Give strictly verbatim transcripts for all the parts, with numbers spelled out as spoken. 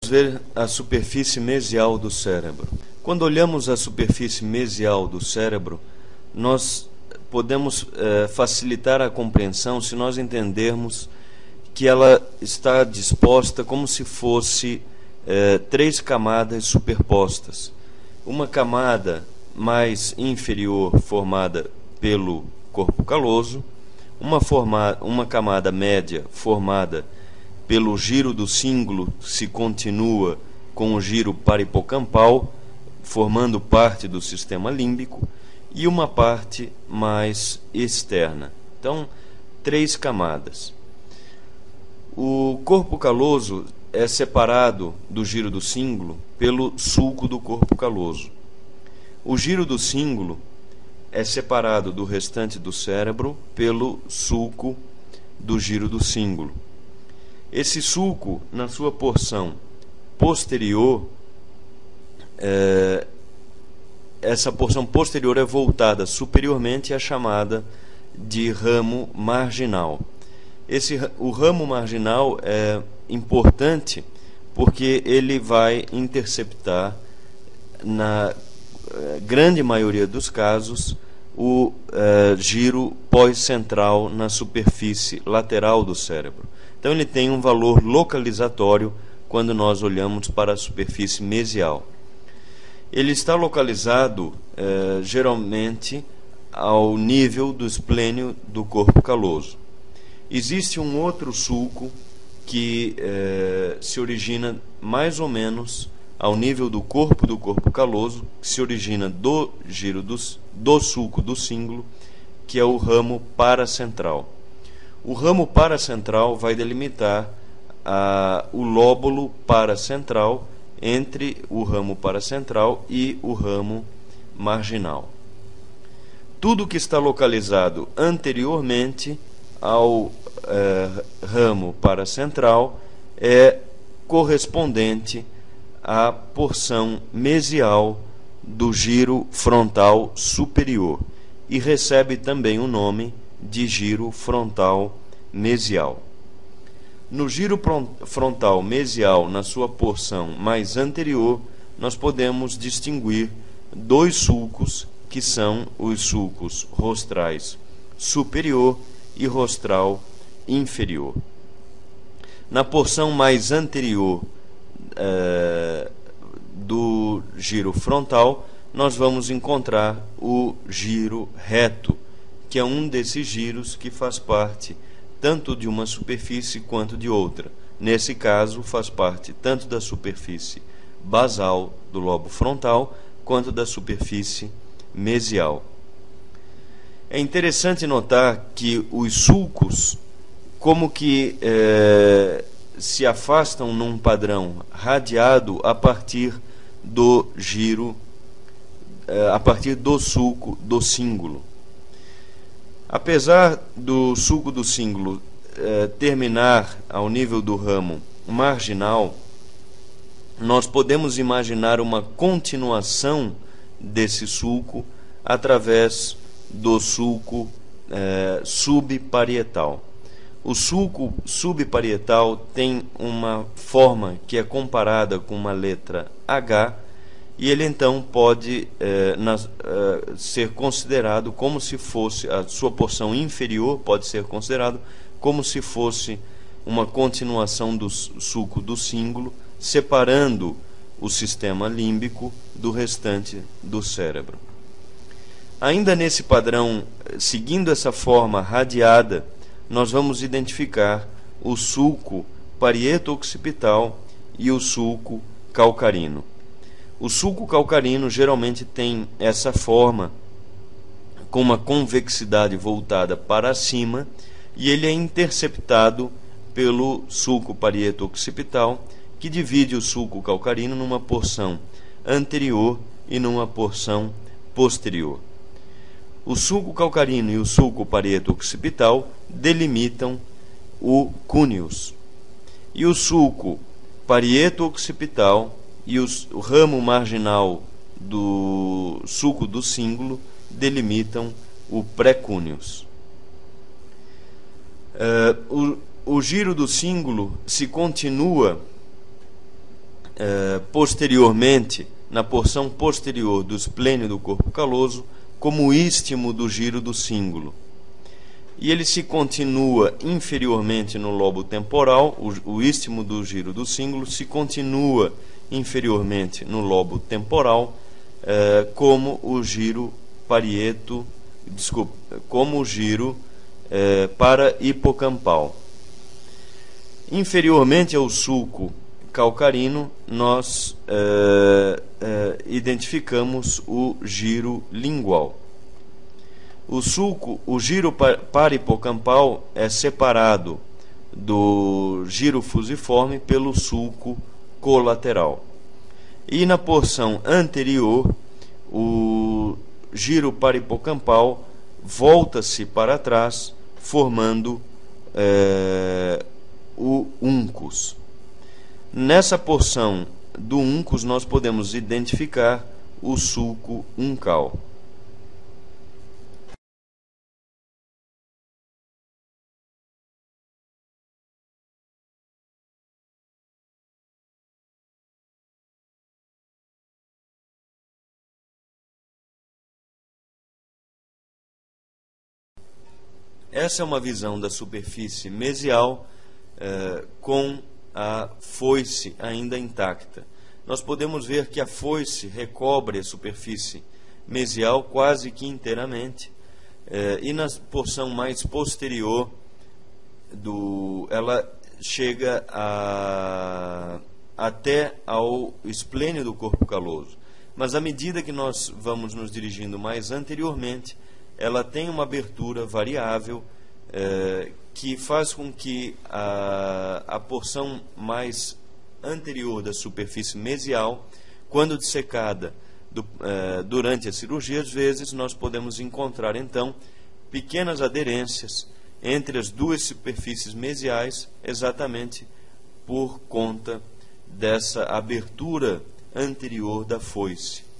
ver a superfície mesial do cérebro. Quando olhamos a superfície mesial do cérebro, nós podemos eh, facilitar a compreensão se nós entendermos que ela está disposta como se fosse eh, três camadas superpostas. Uma camada mais inferior formada pelo corpo caloso, uma, forma, uma camada média formada pelo giro do cíngulo, se continua com o giro parahipocampal, formando parte do sistema límbico, e uma parte mais externa. Então, três camadas. O corpo caloso é separado do giro do cíngulo pelo sulco do corpo caloso. O giro do cíngulo é separado do restante do cérebro pelo sulco do giro do cíngulo. Esse sulco, na sua porção posterior, é, essa porção posterior é voltada superiormente e é chamada de ramo marginal. Esse, o ramo marginal é importante porque ele vai interceptar, na grande maioria dos casos, o é, giro pós-central na superfície lateral do cérebro. Então ele tem um valor localizatório quando nós olhamos para a superfície mesial. Ele está localizado eh, geralmente ao nível do esplênio do corpo caloso. Existe um outro sulco que eh, se origina mais ou menos ao nível do corpo do corpo caloso, que se origina do giro do, do sulco do cíngulo, que é o ramo paracentral. O ramo paracentral vai delimitar a, o lóbulo paracentral entre o ramo paracentral e o ramo marginal. Tudo que está localizado anteriormente ao eh, ramo paracentral é correspondente à porção mesial do giro frontal superior e recebe também o nome de giro frontal mesial. No giro frontal mesial, na sua porção mais anterior, nós podemos distinguir dois sulcos, que são os sulcos rostrais superior e rostral inferior. Na porção mais anterior eh, do giro frontal, nós vamos encontrar o giro reto, que é um desses giros que faz parte tanto de uma superfície quanto de outra. Nesse caso, faz parte tanto da superfície basal do lobo frontal quanto da superfície mesial. É interessante notar que os sulcos, como que eh, se afastam num padrão radiado a partir do giro, eh, a partir do sulco do cíngulo. Apesar do sulco do cíngulo eh, terminar ao nível do ramo marginal, nós podemos imaginar uma continuação desse sulco através do sulco eh, subparietal. O sulco subparietal tem uma forma que é comparada com uma letra H, e ele então pode eh, na, eh, ser considerado como se fosse, a sua porção inferior pode ser considerado como se fosse uma continuação do sulco do cíngulo, separando o sistema límbico do restante do cérebro. Ainda nesse padrão, seguindo essa forma radiada, nós vamos identificar o sulco parieto-occipital e o sulco calcarino. O sulco calcarino geralmente tem essa forma com uma convexidade voltada para cima, e ele é interceptado pelo sulco parieto-occipital, que divide o sulco calcarino numa porção anterior e numa porção posterior. O sulco calcarino e o sulco parieto-occipital delimitam o cúneus, e o sulco parieto-occipital e os, o ramo marginal do sulco do cíngulo delimitam o pré-cúneus. Uh, o, o giro do cíngulo se continua eh, posteriormente, na porção posterior do esplênio do corpo caloso, como o istmo do giro do cíngulo. E ele se continua inferiormente no lobo temporal, o, o istmo do giro do cíngulo se continua inferiormente no lobo temporal, eh, como o giro parieto, desculpa, como o giro eh, para hipocampal. Inferiormente ao sulco calcarino, nós eh, eh, identificamos o giro lingual. O sulco, o giro paripocampal é separado do giro fusiforme pelo sulco colateral. E na porção anterior, o giro paripocampal volta-se para trás, formando é, o uncus. Nessa porção do uncus, nós podemos identificar o sulco uncal. Essa é uma visão da superfície mesial eh, com a foice ainda intacta. Nós podemos ver que a foice recobre a superfície mesial quase que inteiramente, eh, e na porção mais posterior do, ela chega a, até ao esplênio do corpo caloso. Mas à medida que nós vamos nos dirigindo mais anteriormente, ela tem uma abertura variável eh, que faz com que a, a porção mais anterior da superfície mesial, quando dissecada do, eh, durante a cirurgia, às vezes nós podemos encontrar então pequenas aderências entre as duas superfícies mesiais, exatamente por conta dessa abertura anterior da foice.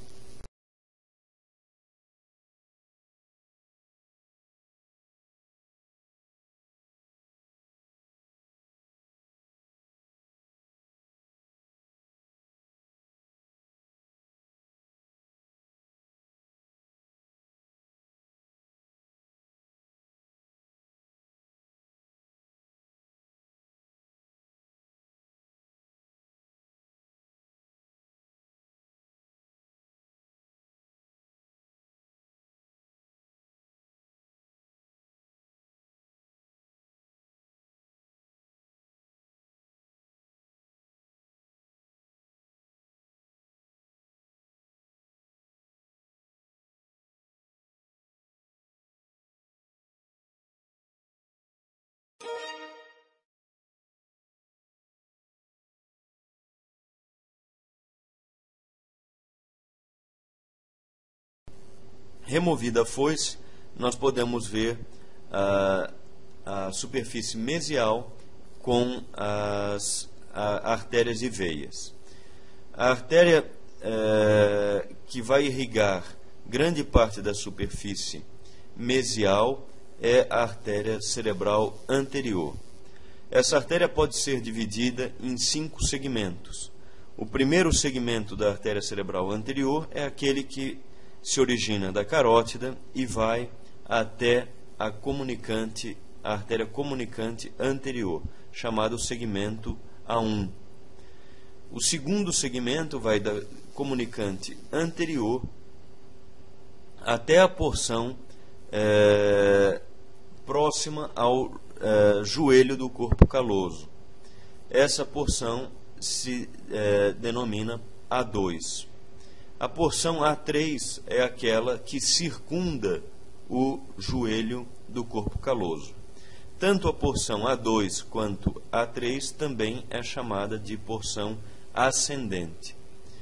Removida a foice, nós podemos ver a, a superfície mesial com as a, artérias e veias. A artéria é, que vai irrigar grande parte da superfície mesial é a artéria cerebral anterior. Essa artéria pode ser dividida em cinco segmentos. O primeiro segmento da artéria cerebral anterior é aquele que se origina da carótida e vai até a comunicante, a artéria comunicante anterior, chamado segmento A um. O segundo segmento vai da comunicante anterior até a porção é, próxima ao é, joelho do corpo caloso. Essa porção se é, denomina A dois. A porção A três é aquela que circunda o joelho do corpo caloso. Tanto a porção A dois quanto A três também é chamada de porção ascendente.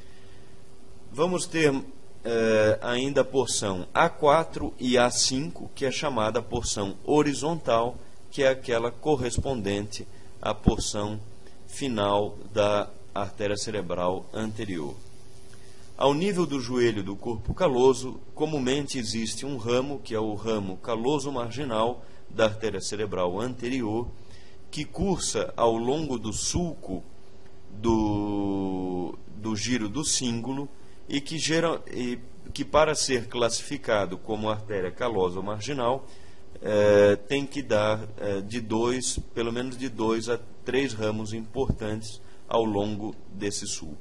Vamos ter eh, ainda a porção A quatro e A cinco, que é chamada porção horizontal, que é aquela correspondente à porção final da artéria cerebral anterior. Ao nível do joelho do corpo caloso, comumente existe um ramo, que é o ramo caloso marginal da artéria cerebral anterior, que cursa ao longo do sulco do, giro do cíngulo e que, gera, e, que para ser classificado como artéria calosa ou marginal, é, tem que dar é, de dois, pelo menos de dois a três ramos importantes ao longo desse sulco.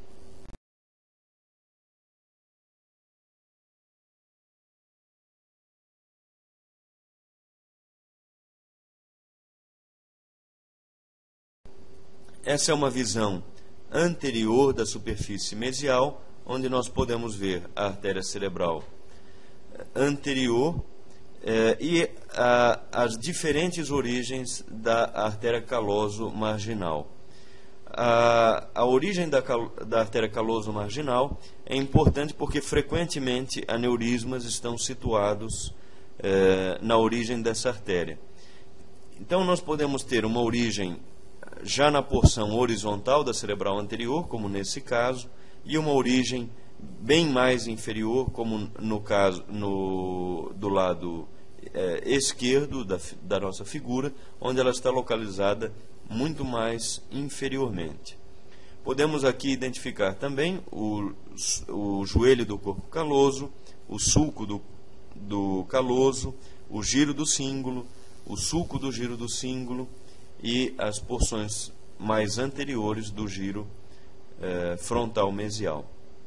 Essa é uma visão anterior da superfície mesial, onde nós podemos ver a artéria cerebral anterior eh, e a, as diferentes origens da artéria caloso marginal. A, a origem da, da artéria caloso marginal é importante porque frequentemente aneurismas estão situados eh, na origem dessa artéria. Então nós podemos ter uma origem já na porção horizontal da cerebral anterior, como nesse caso, e uma origem bem mais inferior, como no caso no, do lado é, esquerdo da, da nossa figura, onde ela está localizada muito mais inferiormente. Podemos aqui identificar também o, o joelho do corpo caloso, o sulco do, do caloso, o giro do cíngulo, o sulco do giro do cíngulo, e as porções mais anteriores do giro eh, frontal mesial.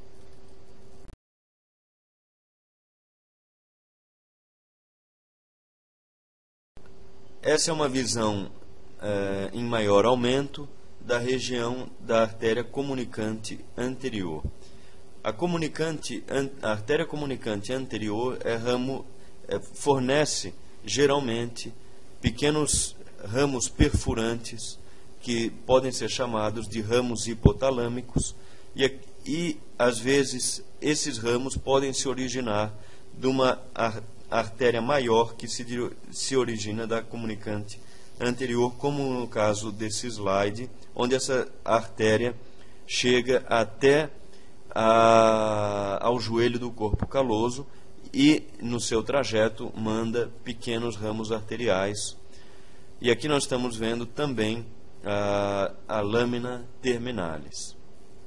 Essa é uma visão eh, em maior aumento da região da artéria comunicante anterior. A, comunicante, a artéria comunicante anterior é ramo, é, fornece geralmente pequenos ramos perfurantes que podem ser chamados de ramos hipotalâmicos e, e às vezes esses ramos podem se originar de uma artéria maior que se, se origina da comunicante anterior, como no caso desse slide, onde essa artéria chega até a, ao joelho do corpo caloso e no seu trajeto manda pequenos ramos arteriais. E aqui nós estamos vendo também a, a lâmina terminalis.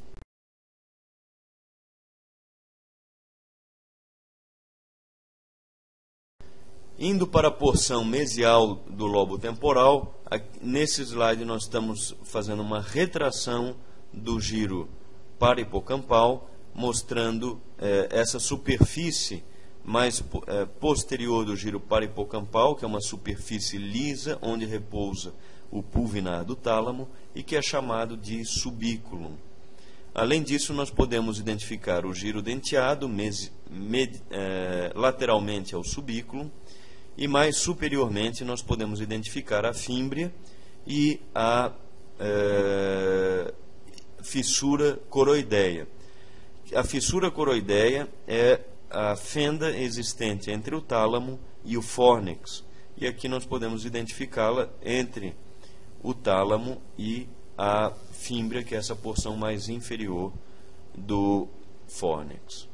Indo para a porção mesial do lobo temporal, nesse slide nós estamos fazendo uma retração do giro parahipocampal, mostrando eh, essa superfície mais é, posterior do giro parahipocampal, que é uma superfície lisa onde repousa o pulvinar do tálamo e que é chamado de subículum. Além disso, nós podemos identificar o giro denteado mes, med, é, lateralmente ao subículum e mais superiormente nós podemos identificar a fímbria e a é, fissura coroideia. A fissura coroideia é a fenda existente entre o tálamo e o fórnix. E aqui nós podemos identificá-la entre o tálamo e a fímbria, que é essa porção mais inferior do fórnix.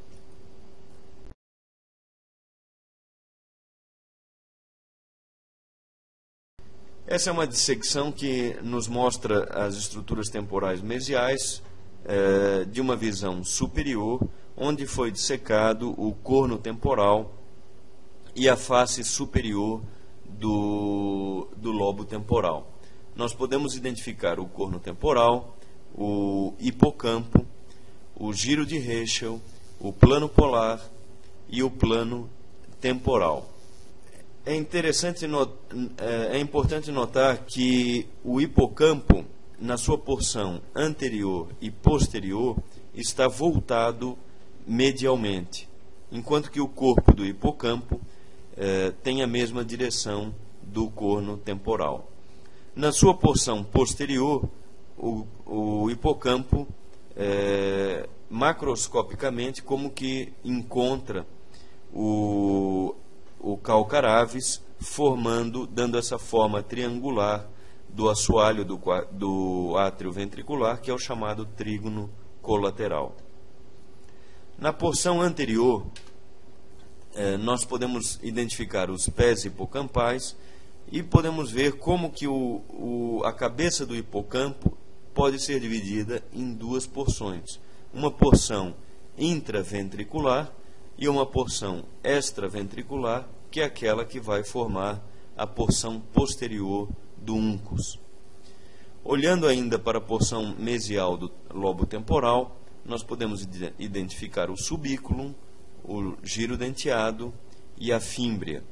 Essa é uma dissecção que nos mostra as estruturas temporais mesiais eh, de uma visão superior, onde foi dissecado o corno temporal e a face superior do, do lobo temporal. Nós podemos identificar o corno temporal, o hipocampo, o giro de Heschel, o plano polar e o plano temporal. É interessante, é importante notar que o hipocampo, na sua porção anterior e posterior, está voltado medialmente, enquanto que o corpo do hipocampo eh, tem a mesma direção do corno temporal. Na sua porção posterior, o, o hipocampo, eh, macroscopicamente, como que encontra o, o calcaraves, formando, dando essa forma triangular do assoalho do, do átrio ventricular, que é o chamado trígono colateral. Na porção anterior, eh, nós podemos identificar os pés hipocampais e podemos ver como que o, o, a cabeça do hipocampo pode ser dividida em duas porções. uma porção intraventricular e uma porção extraventricular, que é aquela que vai formar a porção posterior do uncus. Olhando ainda para a porção mesial do lobo temporal, nós podemos identificar o subículum, o giro denteado e a fímbria.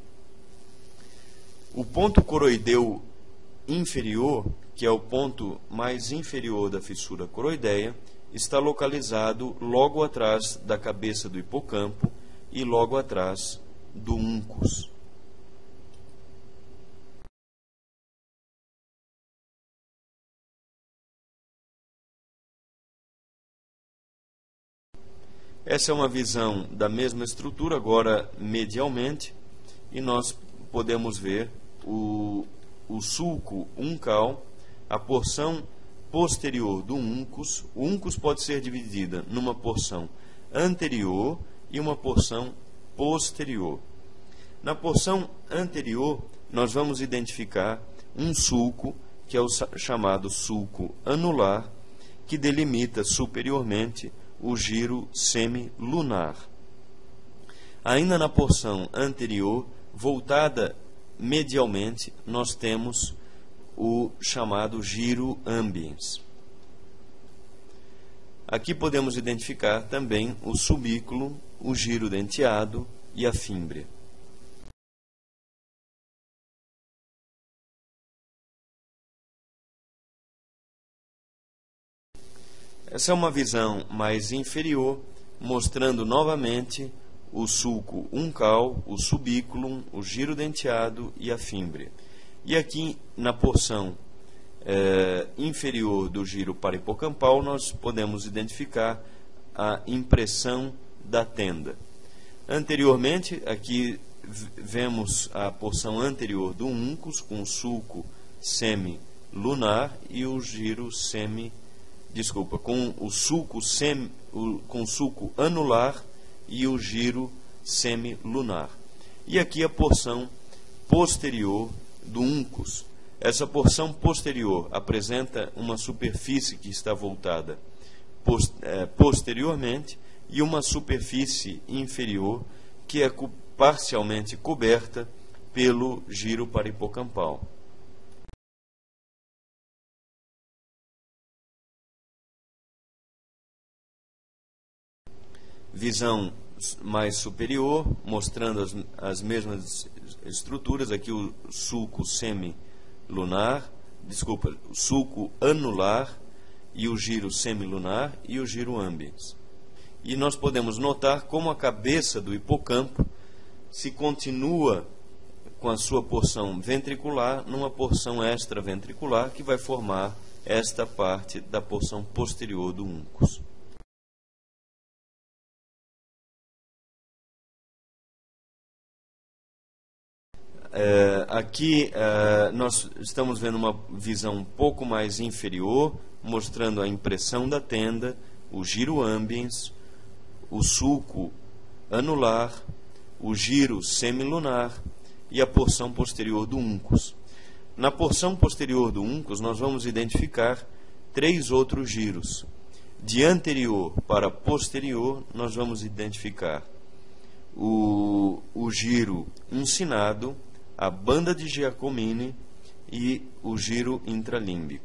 O ponto coroideu inferior, que é o ponto mais inferior da fissura coroideia, está localizado logo atrás da cabeça do hipocampo e logo atrás do uncus. Essa é uma visão da mesma estrutura, agora medialmente, e nós podemos ver o, o sulco uncal, a porção posterior do uncus. O uncus pode ser dividida numa porção anterior e uma porção posterior. Na porção anterior, nós vamos identificar um sulco, que é o chamado sulco anular, que delimita superiormente o giro semilunar. Ainda na porção anterior, voltada medialmente, nós temos o chamado giro ambiens. Aqui podemos identificar também o subículo, o giro denteado e a fímbria. Essa é uma visão mais inferior, mostrando novamente o sulco uncal, o subículum, o giro denteado e a fímbria. E aqui na porção eh, inferior do giro parahipocampal nós podemos identificar a impressão da tenda. Anteriormente, aqui vemos a porção anterior do uncus com o sulco semilunar e o giro semi Desculpa, com o sulco, sem, o, com o sulco anular e o giro semilunar. E aqui a porção posterior do uncus. Essa porção posterior apresenta uma superfície que está voltada post, eh, posteriormente e uma superfície inferior que é co parcialmente coberta pelo giro parahipocampal. Visão mais superior, mostrando as, as mesmas estruturas, aqui o sulco semilunar, desculpa, o sulco anular e o giro semilunar e o giro ambiens. E nós podemos notar como a cabeça do hipocampo se continua com a sua porção ventricular numa porção extraventricular que vai formar esta parte da porção posterior do uncus. É, aqui é, nós estamos vendo uma visão um pouco mais inferior, mostrando a impressão da tenda, o giro ambiens, o sulco anular, o giro semilunar e a porção posterior do uncus. Na porção posterior do uncus nós vamos identificar três outros giros. De anterior para posterior nós vamos identificar o, o giro uncinado, a banda de Giacomini e o giro intralímbico.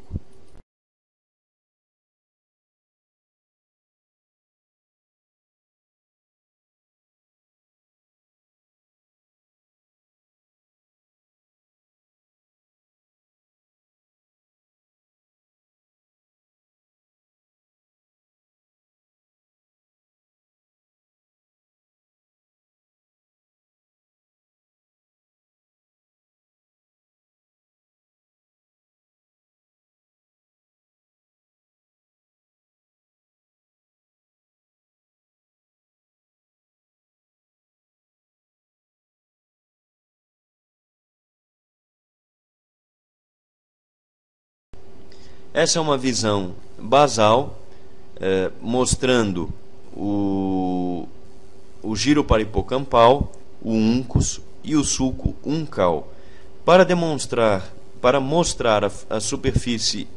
Essa é uma visão basal, eh, mostrando o, o giro parahipocampal, o uncus e o sulco uncal. Para demonstrar, para mostrar a, a superfície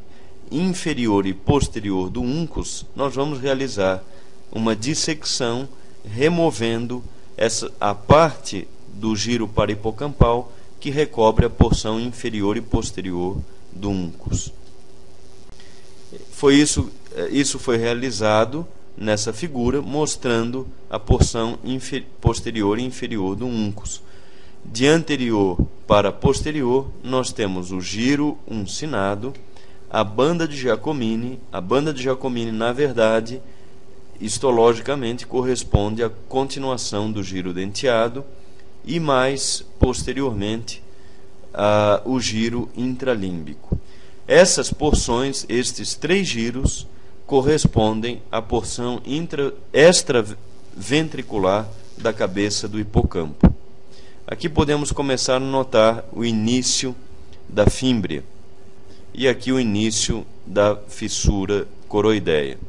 inferior e posterior do uncus, nós vamos realizar uma dissecção removendo essa, a parte do giro parahipocampal que recobre a porção inferior e posterior do uncus. Foi isso, isso foi realizado nessa figura, mostrando a porção posterior e inferior do uncus. De anterior para posterior, nós temos o giro uncinado, a banda de Giacomini. A banda de Giacomini, na verdade, histologicamente, corresponde à continuação do giro denteado e, mais posteriormente, a, o giro intralímbico. Essas porções, estes três giros, correspondem à porção intra, extraventricular da cabeça do hipocampo. Aqui podemos começar a notar o início da fímbria e aqui o início da fissura coroideia.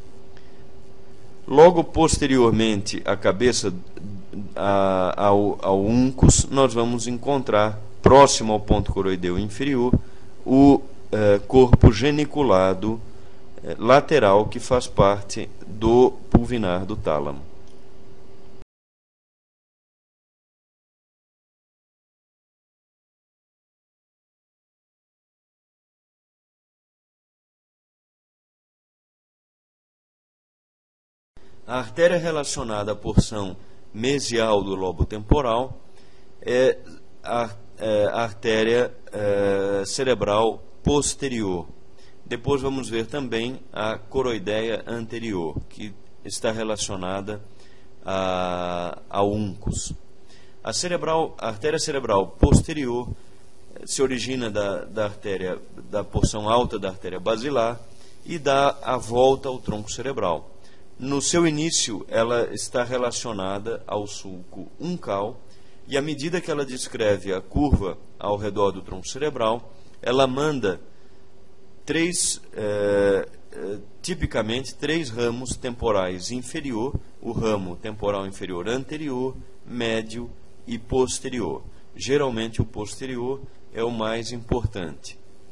Logo posteriormente à cabeça, a, ao, ao uncus, nós vamos encontrar, próximo ao ponto coroideu inferior, o eh, corpo geniculado eh, lateral que faz parte do pulvinar do tálamo. A artéria relacionada à porção mesial do lobo temporal é a, é a artéria é, cerebral posterior. Depois vamos ver também a coroideia anterior, que está relacionada a, ao uncus. A, cerebral, a artéria cerebral posterior se origina da, da, artéria, da porção alta da artéria basilar e dá a volta ao tronco cerebral. No seu início, ela está relacionada ao sulco uncal e, à medida que ela descreve a curva ao redor do tronco cerebral, ela manda três, eh, eh, tipicamente, três ramos temporais inferior, o ramo temporal inferior anterior, médio e posterior. Geralmente, o posterior é o mais importante.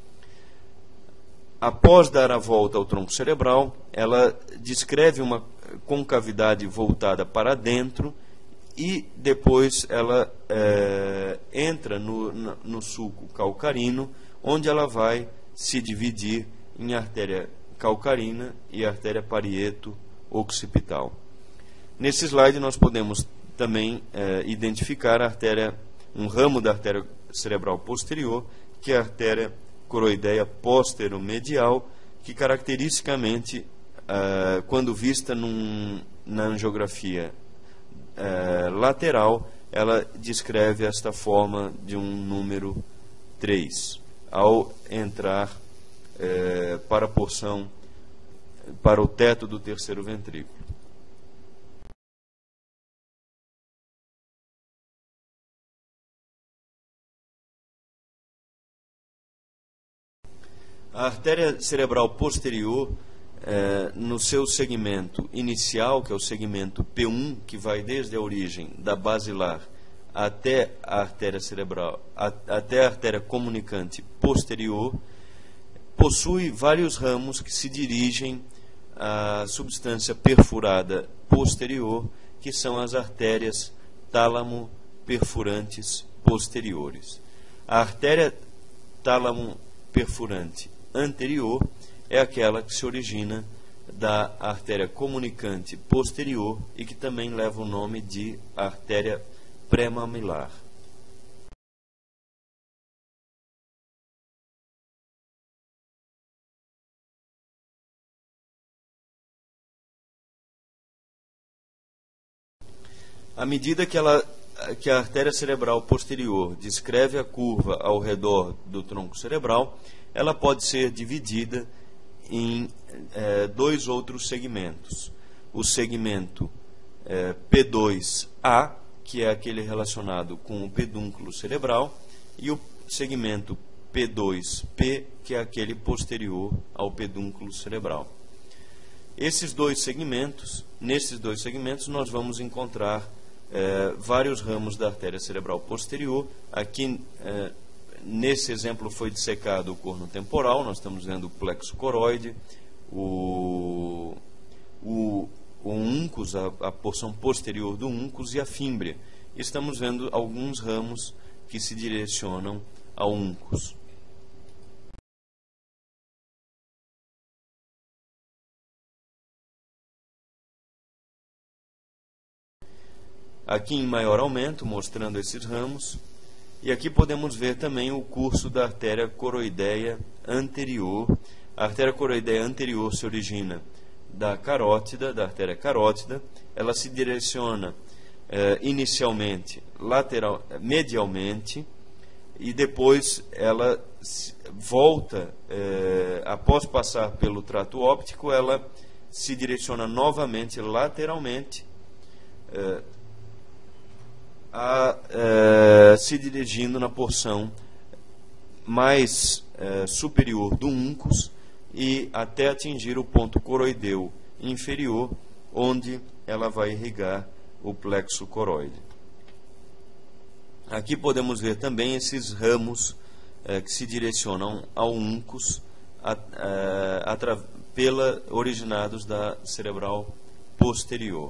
Após dar a volta ao tronco cerebral, ela descreve uma concavidade voltada para dentro e depois ela é, entra no, no, no sulco calcarino, onde ela vai se dividir em artéria calcarina e artéria parieto-occipital. Nesse slide nós podemos também é, identificar a artéria, um ramo da artéria cerebral posterior, que é a artéria coroideia posteromedial, que caracteristicamente, uh, quando vista num, na angiografia uh, lateral, ela descreve esta forma de um número três, ao entrar uh, para a porção, para o teto do terceiro ventrículo. A artéria cerebral posterior, eh, no seu segmento inicial, que é o segmento P um, que vai desde a origem da basilar até a artéria cerebral, a, até a artéria comunicante posterior, possui vários ramos que se dirigem à substância perfurada posterior, que são as artérias tálamo perfurantes posteriores. A artéria tálamo perfurante anterior é aquela que se origina da artéria comunicante posterior e que também leva o nome de artéria pré-mamilar. À medida que, ela, que a artéria cerebral posterior descreve a curva ao redor do tronco cerebral, ela pode ser dividida em eh, dois outros segmentos. O segmento eh, P dois A, que é aquele relacionado com o pedúnculo cerebral, e o segmento P dois P, que é aquele posterior ao pedúnculo cerebral. Esses dois segmentos, nesses dois segmentos, nós vamos encontrar eh, vários ramos da artéria cerebral posterior. Aqui, eh, nesse exemplo foi dissecado o corno temporal, nós estamos vendo o plexo coroide, o, o, o uncus, a, a porção posterior do uncus e a fímbria. Estamos vendo alguns ramos que se direcionam ao uncus. Aqui em maior aumento, mostrando esses ramos, e aqui podemos ver também o curso da artéria coroideia anterior. A artéria coroideia anterior se origina da carótida, da artéria carótida. Ela se direciona eh, inicialmente lateral, medialmente, e depois ela volta, eh, após passar pelo trato óptico, ela se direciona novamente lateralmente, eh, A, eh, se dirigindo na porção mais eh, superior do uncus e até atingir o ponto coroideu inferior, onde ela vai irrigar o plexo coroide. Aqui podemos ver também esses ramos eh, que se direcionam ao uncus, a, a, a, pela, originados da cerebral posterior.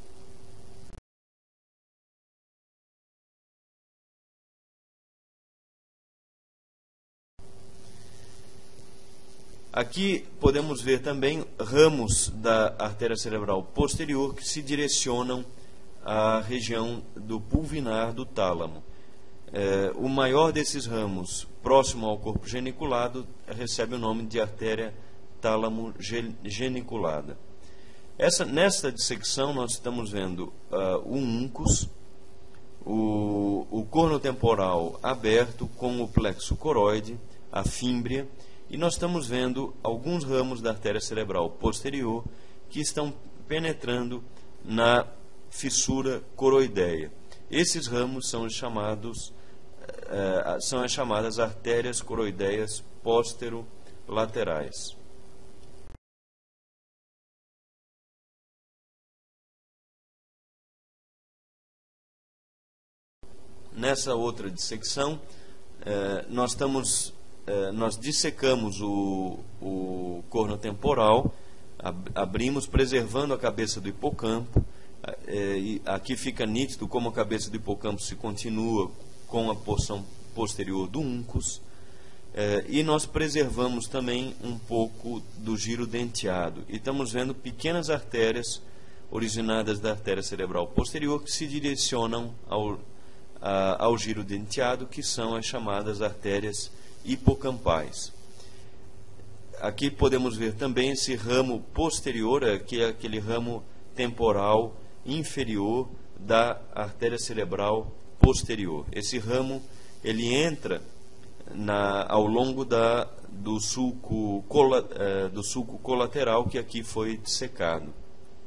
Aqui podemos ver também ramos da artéria cerebral posterior que se direcionam à região do pulvinar do tálamo. É, o maior desses ramos, próximo ao corpo geniculado, recebe o nome de artéria tálamo-geniculada. Essa, nesta dissecção nós estamos vendo uh, o uncus, o, o corno temporal aberto com o plexo coroide, a fímbria, e nós estamos vendo alguns ramos da artéria cerebral posterior que estão penetrando na fissura coroideia. Esses ramos são os chamados, uh, são as chamadas artérias coroideias posterolaterais. Nessa outra dissecção, uh, nós estamos nós dissecamos o, o corno temporal, ab, abrimos, preservando a cabeça do hipocampo, é, e aqui fica nítido como a cabeça do hipocampo se continua com a porção posterior do uncus, é, e nós preservamos também um pouco do giro denteado, e estamos vendo pequenas artérias originadas da artéria cerebral posterior que se direcionam ao, a, ao giro denteado, que são as chamadas artérias hipocampais. Aqui podemos ver também esse ramo posterior, que é aquele ramo temporal inferior da artéria cerebral posterior. Esse ramo ele entra na, ao longo da, do, sulco, cola, eh, do sulco colateral, que aqui foi dissecado.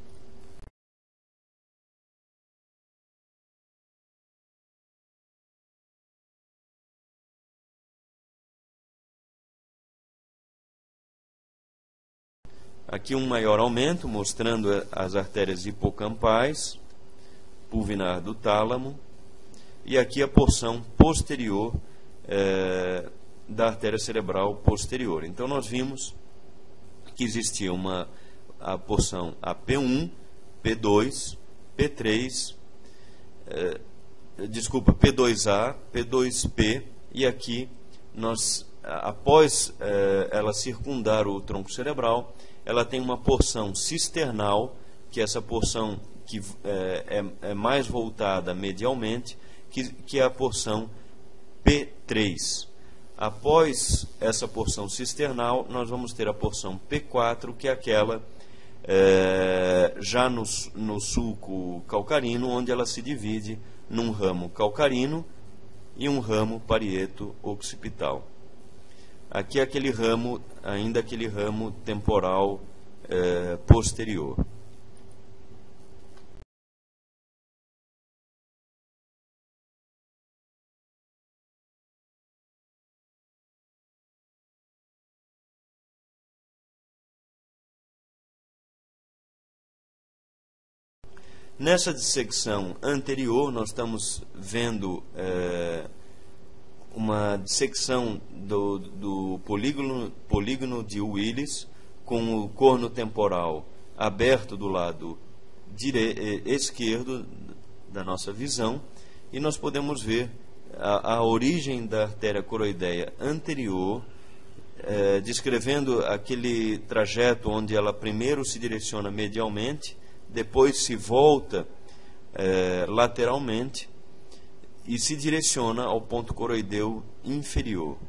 Aqui um maior aumento, mostrando as artérias hipocampais, pulvinar do tálamo, e aqui a porção posterior é, da artéria cerebral posterior. Então nós vimos que existia uma a porção a P um, P dois, P três, é, desculpa, P dois A, P dois P, e aqui nós, após é, ela circundar o tronco cerebral, ela tem uma porção cisternal, que é essa porção que é, é, é mais voltada medialmente, que, que é a porção P três. Após essa porção cisternal, nós vamos ter a porção P quatro, que é aquela é, já no, no sulco calcarino, onde ela se divide num ramo calcarino e um ramo parieto-occipital. Aqui é aquele ramo, ainda aquele ramo temporal eh, posterior. Nessa dissecção anterior, nós estamos vendo eh, uma dissecção do, do polígono, polígono de Willis, com o corno temporal aberto do lado dire, esquerdo da nossa visão, e nós podemos ver a, a origem da artéria coroideia anterior, eh, descrevendo aquele trajeto onde ela primeiro se direciona medialmente, depois se volta eh, lateralmente e se direciona ao ponto coroideu inferior.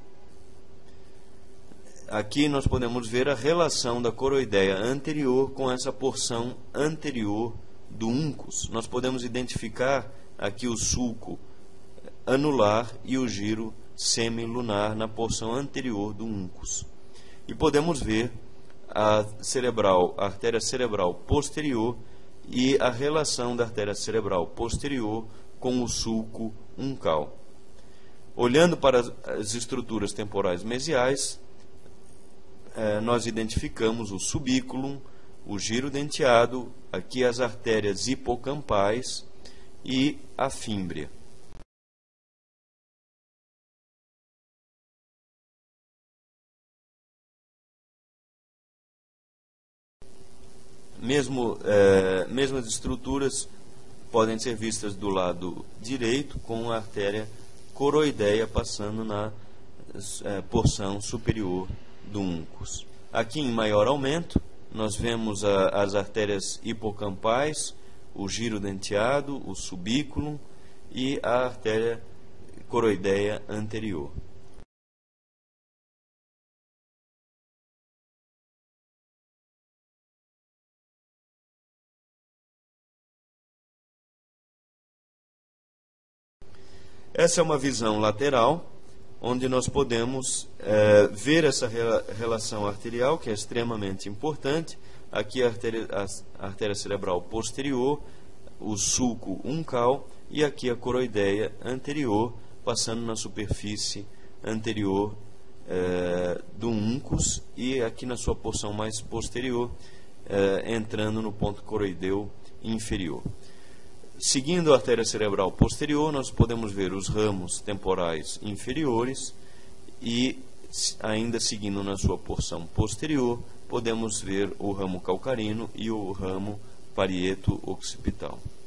Aqui nós podemos ver a relação da coroideia anterior com essa porção anterior do uncus. Nós podemos identificar aqui o sulco anular e o giro semilunar na porção anterior do uncus. E podemos ver a cerebral, a artéria cerebral posterior e a relação da artéria cerebral posterior com o sulco uncal. Olhando para as estruturas temporais mesiais, eh, nós identificamos o subículum, o giro denteado, aqui as artérias hipocampais e a fímbria. Mesmo, eh, mesmas estruturas podem ser vistas do lado direito, com a artéria coroideia passando na eh, porção superior do uncus. Aqui em maior aumento, nós vemos a, as artérias hipocampais, o giro denteado, o subículum e a artéria coroideia anterior. Essa é uma visão lateral, onde nós podemos é, ver essa rela relação arterial, que é extremamente importante. Aqui a artéria, a artéria cerebral posterior, o sulco uncal, e aqui a coroideia anterior, passando na superfície anterior é, do uncus, e aqui na sua porção mais posterior, é, entrando no ponto coroideu inferior. Seguindo a artéria cerebral posterior, nós podemos ver os ramos temporais inferiores e, ainda seguindo na sua porção posterior, podemos ver o ramo calcarino e o ramo parieto occipital.